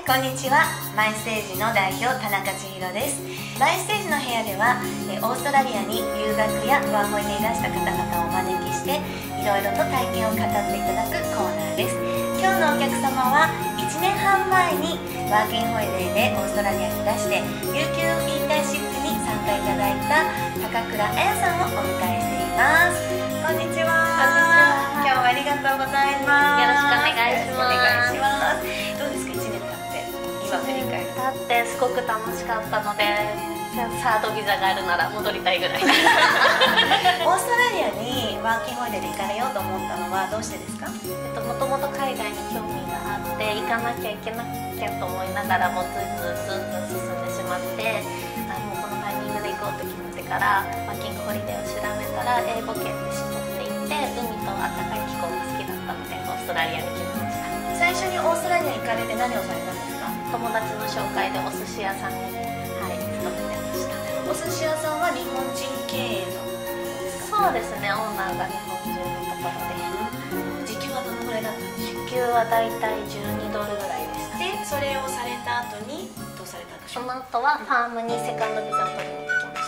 こんにちは。マイステージの代表田中千尋です。マイステージの部屋ではオーストラリアに留学やワーホリでいらした方々をお招きしていろいろと体験を語っていただくコーナーです。今日のお客様は1年半前にワーキングホリデーでオーストラリアにいらして有給インターンシップに参加いただいた高倉彩さんをお迎えしています。こんにちは。今日はありがとうございます。 よろしくお願いします。 どうですか、1年経って今振り返るだってすごく楽しかったので、サードビザがあるなら戻りたいぐらい。 オーストラリアにワーキングホリデーで行かれようと思ったのはどうしてですか？ もともと海外に興味があって行かなきゃいけなきゃと思いながらもずっと進んでしまって、もうこのタイミングで行こうと決めてからワーキングホリデーを調べたら英語圏で絞っていって海と暖かい気候が好きだったのでオーストラリアに決めました。 最初にオーストラリアに行かれて何をされたんですか？ 友達の紹介でお寿司屋さんに、勤めてました。 お寿司屋さんは日本人経営のですか？ そうですね、オーナーが日本中のところで。 時給はどのぐらいだったんですか？ 時給はだいたい12ドルぐらいでした。 で、それをされた後にどうされたんでしょう？ その後はファームにセカンドビザを取りに行きました。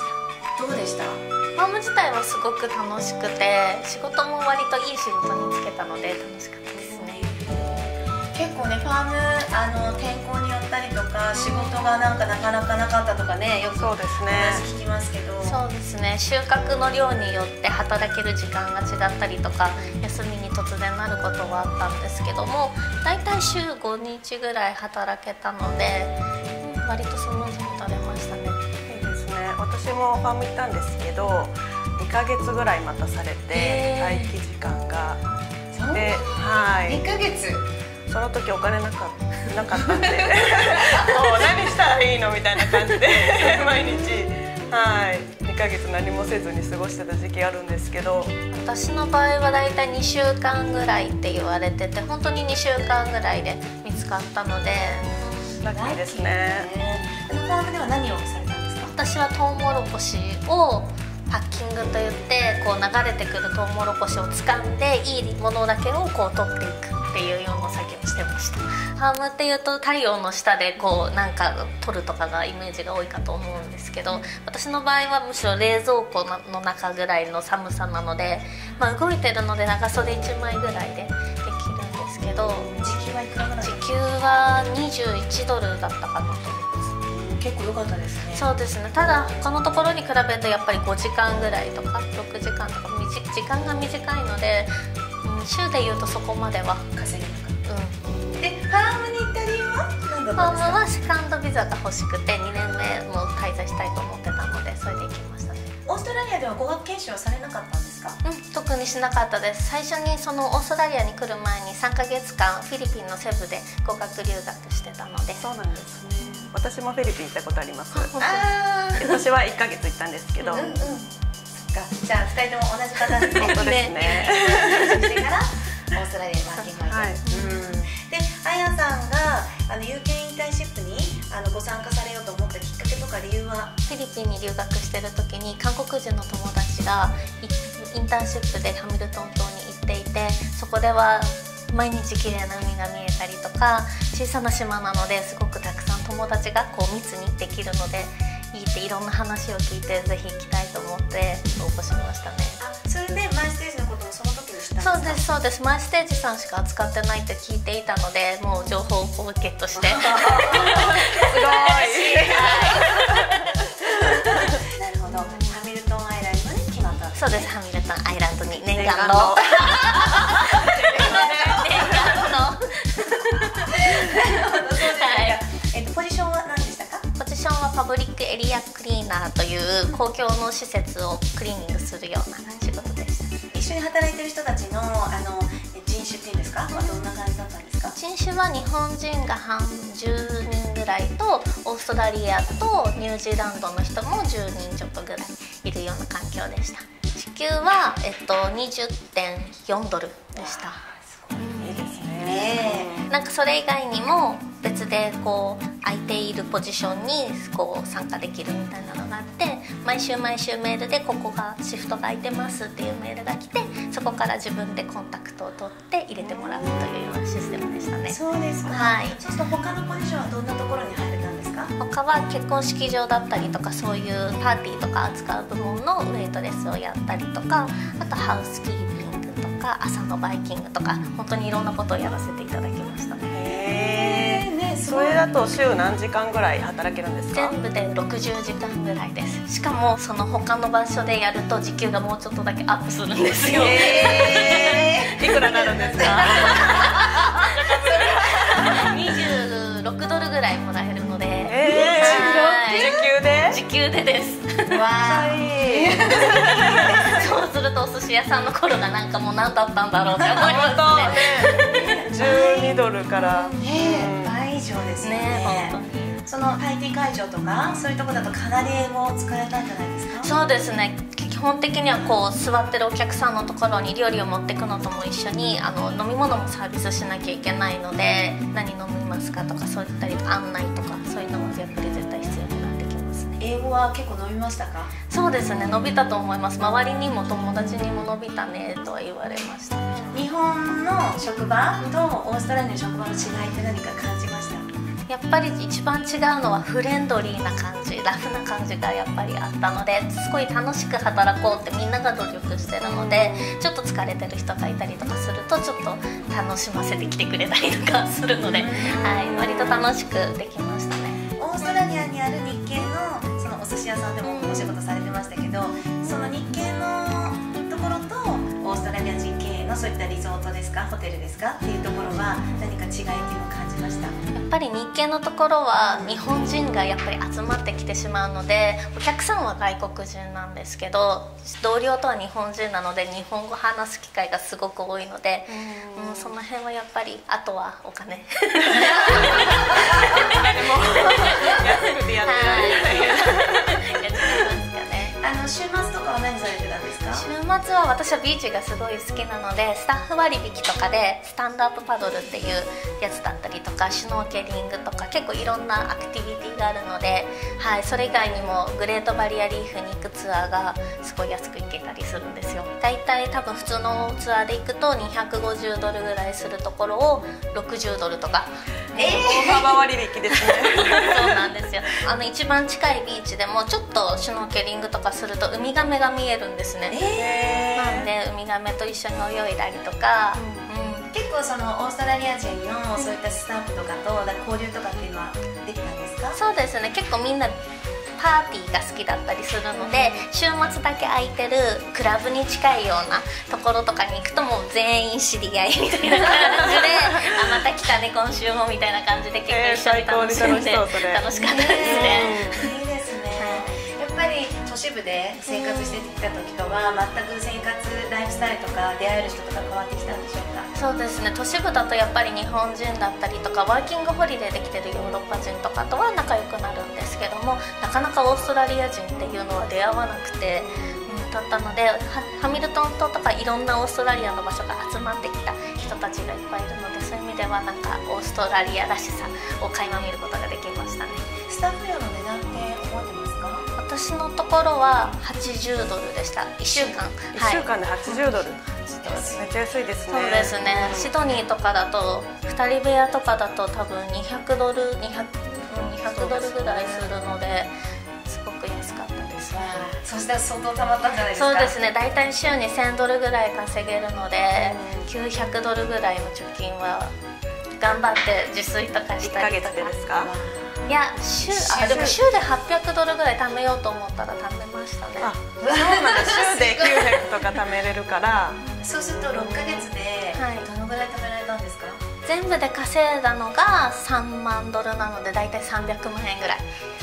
どうでした？ ファーム自体はすごく楽しくて、仕事も割といい仕事に就けたので楽しかったですね。 結構ね、ファーム天候によったりとか仕事がなかなかなかったとかね、よくそうですね、 話聞きますけど。 そうですね、収穫の量によって働ける時間が違ったりとか休みに突然なることはあったんですけども、だいたい週5日ぐらい働けたので、割とスムーズに取れましたね。 いいですね。私もファーム行ったんですけど2ヶ月ぐらい待たされて、待機時間がで、 2ヶ月その時お金なかったんでもう何したらいいのみたいな感じで毎日2ヶ月何もせずに過ごしてた時期あるんですけど、 私の場合はだいたい2週間ぐらいって言われてて、本当に2週間ぐらいで見つかったのでラッキーですね。 ファームでは何をされたんですか？ 私はトウモロコシをパッキングといってこう流れてくるトウモロコシを掴んでいいものだけをこう取っていくっていうような作業をしてました。ファームっていうと太陽の下でこうなんか取るとかがイメージが多いかと思うんですけど、私の場合はむしろ冷蔵庫の中ぐらいの寒さなので、動いてるので長袖1枚ぐらいでできるんですけど、 時給はいくらぐらい？ 時給は21ドルだったかなと思います。 結構良かったですね。 そうですね。ただ他のところに比べるとやっぱり5時間ぐらいとか6時間とか時間が短いので、週でいうとそこまでは稼げなかった。で、ファームに行った理由は何だファったんですか？ ームはセカンドビザが欲しくて2年目も滞在したいと思ってたので、それで行きましたね。 オーストラリアでは語学研修はされなかったんですか？ 特にしなかったです。最初にそのオーストラリアに来る前に3ヶ月間フィリピンのセブで語学留学してたので。 そうなんですね。私もフィリピン行ったことあります。 私私は1ヶ月行ったんですけど、 そっか。じゃあ2人とも同じ方ですね。 本当ですね。 してからオーストラリアにワーキングホリデー。で、あやさんが有給インターンシップにご参加されようと思ったきっかけとか理由は？ フィリピンに留学してる時に韓国人の友達がインターンシップでハミルトン島に行っていて、そこでは毎日綺麗な海が見えたりとか小さな島なのですごくたくさん友達がこう密にできるのでいいっていろんな話を聞いてぜひ行きたいと思って応募しましたね。 それでマイステージのことをその時に知ったんですか？ そうです。マイステージさんしか扱ってないって聞いていたので、もう情報をこうゲットしてすごいなるほど。ハミルトンアイランドに決まった。 そうです。ハミルトンアイランドに念願のポジションは何でしたか？ ポジションはパブリックエリアクリーナーという公共の施設をクリーニングするような仕事でした。 一緒に働いてる人たちの人種っていうんですか？どんな感じだったんですか？ 人種は日本人が10人ぐらいとオーストラリアとニュージーランドの人も10人ちょっとぐらいいるような環境でした。時給は、20.4 ドルでした。 いいですね。 なんかそれ以外にも別でこう空いているポジションにこう参加できるみたいなのがあって、毎週メールでここがシフトが空いてますっていうメールが来て、そそこから自分でコンタクトを取って入れてもらうというようなシステムでしたね。 そうですか。 はい。 そうすると他のポジションはどんなところに入ってたんですか？ 他は結婚式場だったりとか、そういうパーティーとか扱う部門のウェイトレスをやったりとか、あとハウスキーピングとか朝のバイキングとか、本当にいろんなことをやらせていただきましたね。 それだと週何時間ぐらい働けるんですか？ 全部で60時間ぐらいです。しかもその他の場所でやると時給がもうちょっとだけアップするんですよ。 いくらなるんですか ？26ドルぐらいもらえるので、 時給で？ 時給でです。 わーそうするとお寿司屋さんの頃がなんかもう何だったんだろうって思いますね。 12ドルから倍以上ですよね。 本当に。 そのパーティー会場とかそういうところだとかなり英語を使えたんじゃないですか？ そうですね。基本的にはこう座ってるお客さんのところに料理を持っていくのとも一緒に飲み物もサービスしなきゃいけないので、何飲みますかとかそういったり案内とかそういうのもやっぱり絶対必要になってきますね。 英語は結構伸びましたか？ そうですね、伸びたと思います。周りにも友達にも伸びたねとは言われました。 日本の職場とオーストラリアの職場の違いって何か感じました？ やっぱり一番違うのはフレンドリーな感じ、ラフな感じがやっぱりあったので、すごい楽しく働こうってみんなが努力してるので、ちょっと疲れてる人がいたりとかするとちょっと楽しませてきてくれたりとかするので、はい、割と楽しくできましたね。 オーストラリアにある日系のそのお寿司屋さんでもお仕事されてましたけど、その日系のところとオーストラリア人経営のそういったリゾートですか、ホテルですかっていうところは何か違いっていうのを感じました？ やっぱり日系のところは日本人がやっぱり集まってきてしまうので、お客さんは外国人なんですけど同僚とは日本人なので日本語話す機会がすごく多いので、その辺はやっぱりあとはお金安くてやってられないやっちゃいますかね。 週末とかは何されてたんですか？ 週末は私はビーチがすごい好きなので、スタッフ割引とかでスタンドアップパドルっていうやつだったりとか、シュノーケリングとか結構いろんなアクティビティがあるので、はい、それ以外にもグレートバリアリーフに行くツアーがすごい安く行けたりするんですよ。だいたい多分普通のツアーで行くと250ドルぐらいするところを60ドルとか。 大幅割引ですねそうなんですよ。一番近いビーチでもちょっとシュノーケリングとかするとウミガメが見えるんですね。なんでウミガメと一緒に泳いだりとか、 結構そのオーストラリア人のそういったスタッフとかと交流とかっていうのはできたんですか？ そうですね、結構みんなパーティーが好きだったりするので、週末だけ空いてるクラブに近いようなところとかに行くともう全員知り合いみたいな感じであ、また来たね今週もみたいな感じで結構一緒に楽しんで楽しかったですね。 いいですね。やっぱり都市部で生活してきた時とは全く生活ライフスタイルとか出会える人とか変わってきたんでしょうか？ そうですね、都市部だとやっぱり日本人だったりとかワーキングホリデーで来てるヨーロッパ人とかとは仲良くなるんですけども、なかなかオーストラリア人っていうのは出会わなくて、だったのでハミルトン島とかいろんなオーストラリアの場所が集まってきた人たちがいっぱいいるので、そういう意味ではなんかオーストラリアらしさを垣間見ることができましたね。 スタッフ料の値段って覚えてますか？ 私のところは80ドルでした。1週間 1週間で80ドル、めっちゃ安いですね。 そうですね、シドニーとかだと2人部屋とかだと多分200ドル200ドルぐらいするので、すごく安かったですね。 そしたら相当たまったんじゃないですか？ そうですね、だいたい週に1000ドルぐらい稼げるので、900ドルぐらいの貯金は頑張って自炊とかしたりとか。 1ヶ月でですか？ いや、でも週で800ドルぐらい貯めようと思ったら貯めましたね。 そうなんだ、週で900とか貯めれるからそうすると6ヶ月でどのぐらい貯められたんですか？ 全部で稼いだのが3万ドルなので、だいたい300万円ぐらい。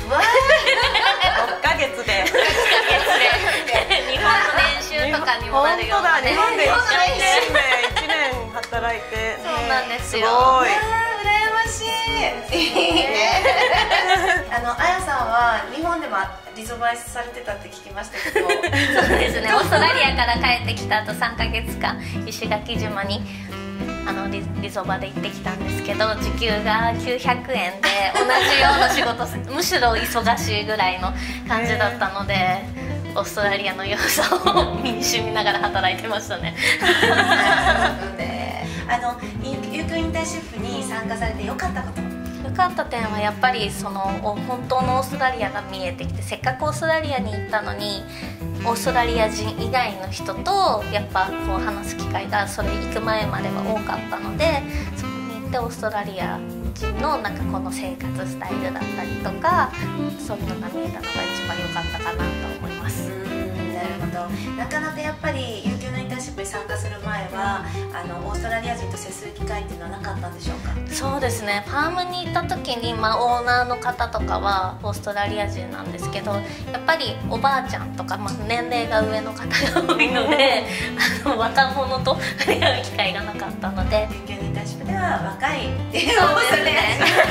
6ヶ月で日本の年収とかにもなるようなね。 日本で1年働いて、 そうなんですよ。 すごい羨ましい。いいね。あやさんは日本でもリゾバイされてたって聞きましたけど。 そうですね、オーストラリアから帰ってきた後3ヶ月間石垣島にリゾバで行ってきたんですけど、時給が900円で同じような仕事むしろ忙しいぐらいの感じだったので、 オーストラリアの良さを身に染みながら働いてましたね。 なるほどね。有給インターンシップに参加されてよかったこと。 良かった点はやっぱりその本当のオーストラリアが見えてきて、せっかくオーストラリアに行ったのにオーストラリア人以外の人とやっぱこう話す機会がそれ行く前までは多かったので、そこに行ってオーストラリア人のなんかこの生活スタイルだったりとか、そういうのが見えたのが一番良かったかなと思います。 なるほど。なかなかやっぱり有給のインターンシップに参加する前はオーストラリア人と接する機会っていうのはなかったんでしょうか？ そうですね、ファームに行った時に、オーナーの方とかはオーストラリア人なんですけど、やっぱりおばあちゃんとか、年齢が上の方が多いので若者と触れ合う機会がなかったので、 有給のインターンシップでは若いっていうそうですね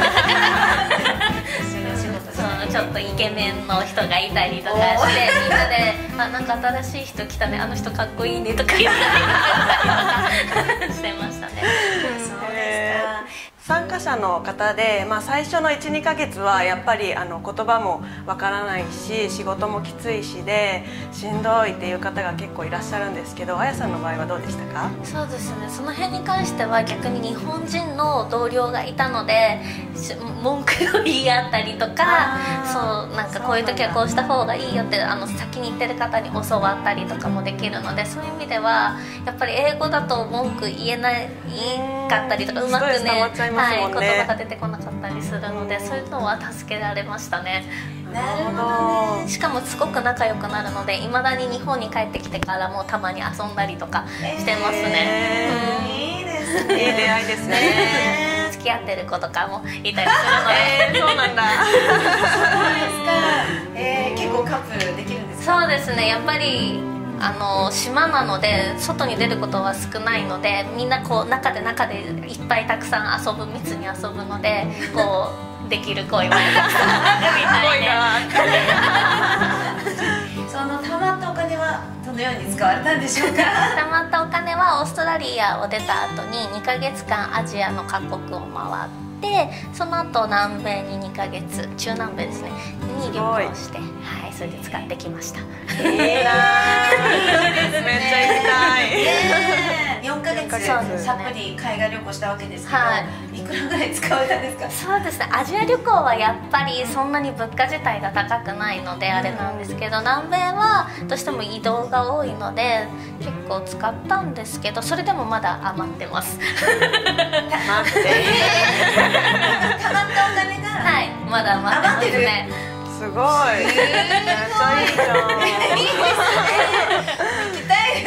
そうちょっとイケメンの人がいたりとかしてみんなで「なんか新しい人来たね、あの人かっこいいね」とか言ったりとかしてましたね。 そうですか。 参加者の方で、最初の 1,2 ヶ月はやっぱり言葉もわからないし仕事もきついしでしんどいっていう方が結構いらっしゃるんですけど、あやさんの場合はどうでしたか？ そうですね、その辺に関しては逆に日本人の同僚がいたので文句を言い合ったりとか、そうなんかこういう時はこうした方がいいよって先に行ってる方に教わったりとかもできるので、そういう意味ではやっぱり英語だと文句言えかったりとか、うまくね、言葉が出てこなかったりするので、そういうのは助けられましたね。 なるほどね。 しかもすごく仲良くなるので、いまだに日本に帰ってきてからもたまに遊んだりとかしてますね。 いいですね。 いい出会いですね。 付き合ってる子とかもいたりするのでそうなんだ。 そうですか。結構カップルできるんですか？ そうですね、やっぱり島なので外に出ることは少ないので、みんなこう中でいっぱいたくさん密に遊ぶので、こうできる恋はたくさんあるみたいでその貯まったお金はどのように使われたんでしょうか？ 貯まったお金はオーストラリアを出た後に2ヶ月間アジアの各国を回って、その後南米に2ヶ月、中南米ですねに旅行して、それで使ってきました。 いいなー。めっちゃ行きたい。 4ヶ月さっぷり海外旅行したわけですけど、いくらぐらい使われたんですか？ そうですね、アジア旅行はやっぱりそんなに物価自体が高くないのであれなんですけど、南米はどうしても移動が多いので結構使ったんですけど、それでもまだ余ってます。 待って。 貯まったお金がまだ余ってますね。 すごい。めっちゃいいじゃん。 いいですね。行きたい。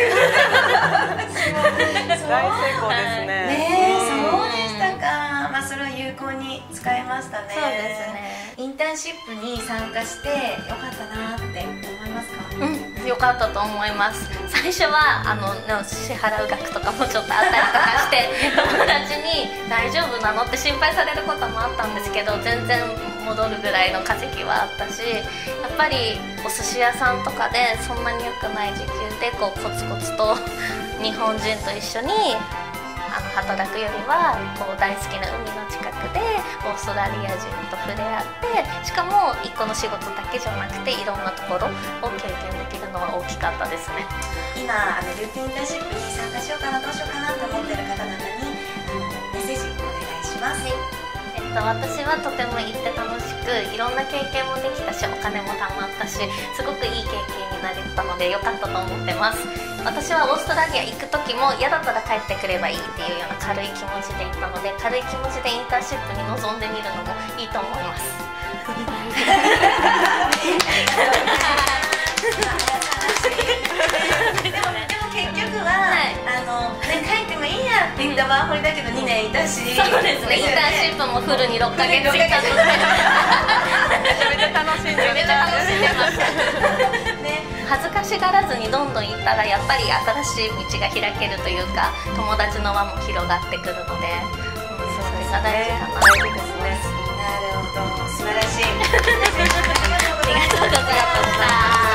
大成功ですね。 そうでしたか。それは有効に使いましたね。 そうですね。 インターンシップに参加してよかったなって思いますか？ よかったと思います。最初は支払う額とかもちょっとあったりとかして友達に「大丈夫なの？」って心配されることもあったんですけど、全然戻るぐらいの稼ぎはあったし、やっぱりお寿司屋さんとかでそんなに良くない時給でコツコツと日本人と一緒に働くよりは大好きな海の近くでオーストラリア人と触れ合って、しかも1個の仕事だけじゃなくていろんなところを経験できるのは大きかったですね。 今有給インターンシップに参加しようかな、どうしようかなと思ってる方々にメッセージお願いします。 私はとても行って楽しくいろんな経験もできたし、お金も貯まったし、すごくいい経験になれたので良かったと思ってます。私はオーストラリア行く時も嫌だったら帰ってくればいいっていうような軽い気持ちで行ったので、軽い気持ちでインターンシップに臨んでみるのもいいと思います。 でも結局は、帰ってもいいやって言ったワーホリだけど2年いたし、 そうですね、インターンシップもフルに6ヶ月いたのでめちゃめちゃ楽しんでましたね。恥ずかしがらずにどんどん行ったらやっぱり新しい道が開けるというか、友達の輪も広がってくるので、それが大事かな。 大事ですね。 なるほど、素晴らしい。 ありがとうございました。